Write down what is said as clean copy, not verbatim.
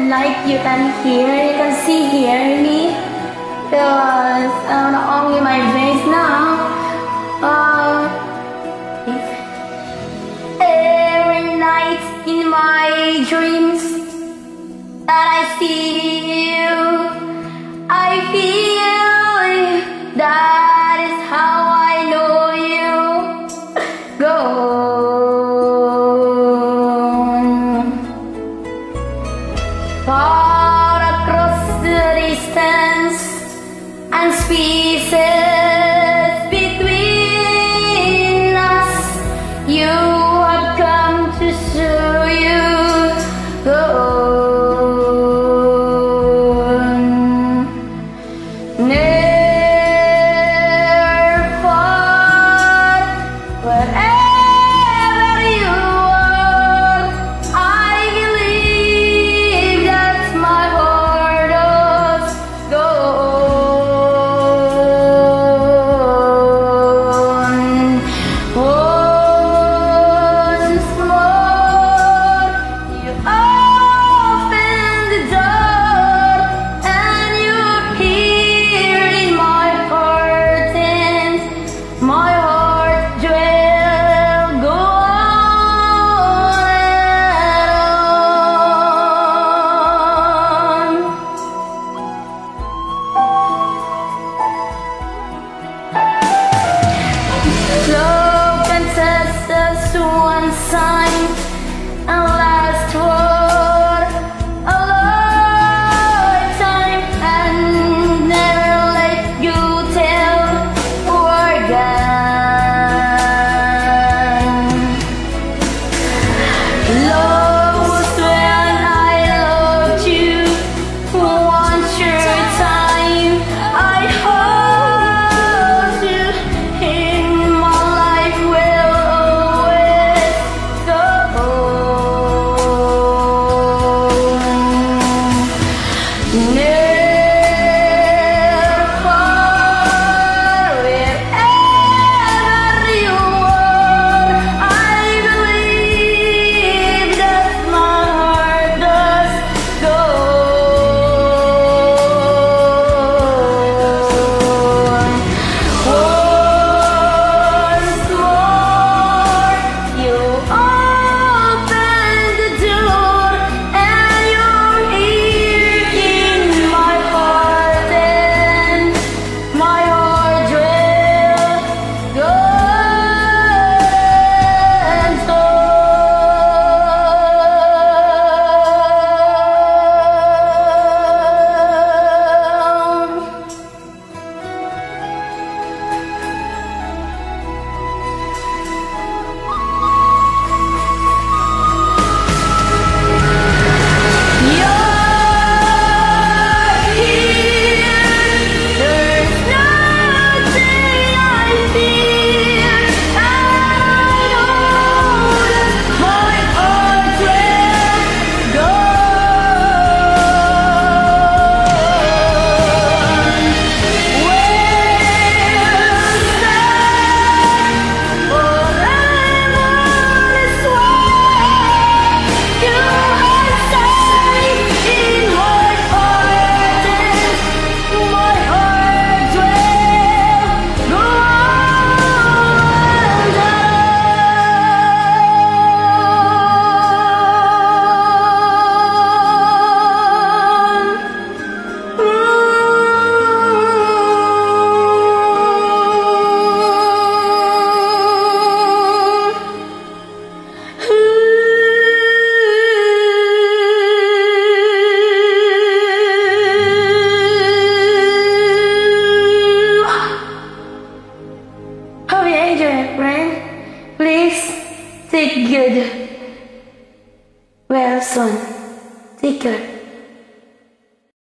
like you can see hear me. Because only my face now. Every night in my dreams that I see you, I feel that is how I know you. Go far across the distance and spaces between us, you have come to show you. Go near, far, wherever you are, I believe that my heart does. Go once more, you open the door and you're here in my heart, and my heart will go on and on. Love can test us one sign and last for a lifetime and never let you tell we're gone. Love was when I loved you one short time. I hold you in my life, will always go near, far, wherever you are. I believe that my heart does. Go once more, you open the door and you're here in my heart, and my heart will go and on. You're here, there's nothing I fear. I know that my heart will go. We'll stay forever this way. You are safe in my heart, and my heart will go Oh yeah, Adrian, friend, please take good. Well, son, take care.